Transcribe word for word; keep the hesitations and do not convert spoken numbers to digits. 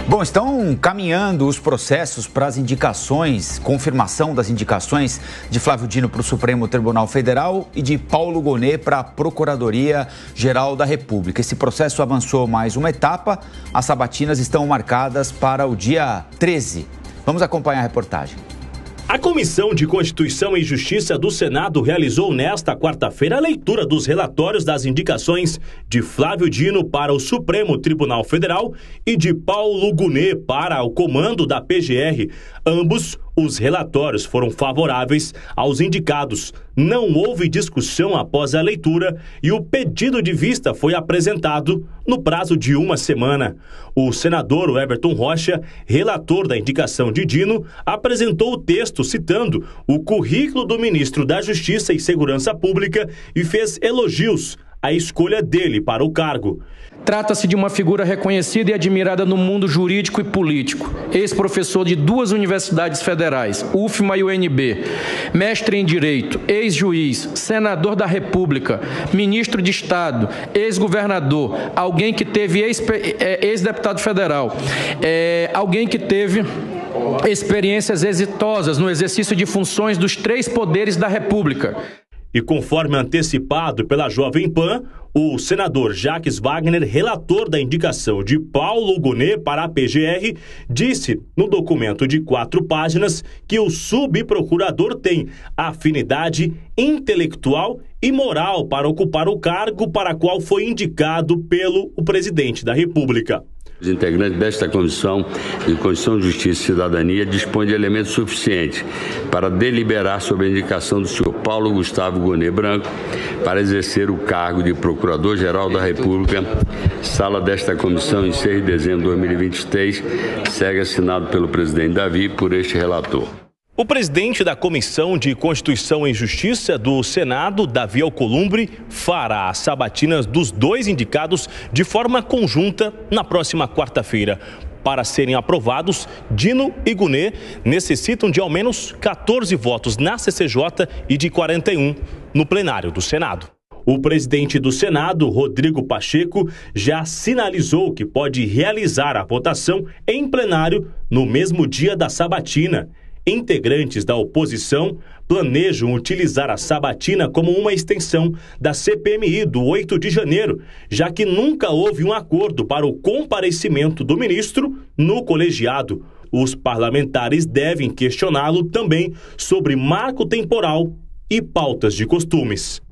Bom, estão caminhando os processos para as indicações, confirmação das indicações de Flávio Dino para o Supremo Tribunal Federal e de Paulo Gonet para a Procuradoria-Geral da República. Esse processo avançou mais uma etapa, as sabatinas estão marcadas para o dia treze. Vamos acompanhar a reportagem. A Comissão de Constituição e Justiça do Senado realizou nesta quarta-feira a leitura dos relatórios das indicações de Flávio Dino para o Supremo Tribunal Federal e de Paulo Gonet para o comando da P G R. Ambos os relatórios foram favoráveis aos indicados. Não houve discussão após a leitura e o pedido de vista foi apresentado no prazo de uma semana. O senador Everton Rocha, relator da indicação de Dino, apresentou o texto citando o currículo do ministro da Justiça e Segurança Pública e fez elogios à escolha dele para o cargo. Trata-se de uma figura reconhecida e admirada no mundo jurídico e político. Ex-professor de duas universidades federais, U F M A e U N B. Mestre em Direito, ex-juiz, senador da República, ministro de Estado, ex-governador, alguém que teve ex-deputado federal, é, alguém que teve experiências exitosas no exercício de funções dos três poderes da República. E conforme antecipado pela Jovem Pan, o senador Jacques Wagner, relator da indicação de Paulo Gonet para a P G R, disse no documento de quatro páginas que o subprocurador tem afinidade intelectual e moral para ocupar o cargo para qual foi indicado pelo presidente da República. Os integrantes desta Comissão de Constituição, Justiça e Cidadania dispõem de elementos suficientes para deliberar sobre a indicação do senhor Paulo Gustavo Gonet Branco para exercer o cargo de Procurador-Geral da República. Sala desta comissão, em seis de dezembro de dois mil e vinte e três, segue assinado pelo presidente Davi por este relator. O presidente da Comissão de Constituição e Justiça do Senado, Davi Alcolumbre, fará as sabatinas dos dois indicados de forma conjunta na próxima quarta-feira. Para serem aprovados, Dino e Gonet necessitam de ao menos quatorze votos na C C J e de quarenta e um no plenário do Senado. O presidente do Senado, Rodrigo Pacheco, já sinalizou que pode realizar a votação em plenário no mesmo dia da sabatina. Integrantes da oposição planejam utilizar a sabatina como uma extensão da C P M I do oito de janeiro, já que nunca houve um acordo para o comparecimento do ministro no colegiado. Os parlamentares devem questioná-lo também sobre marco temporal e pautas de costumes.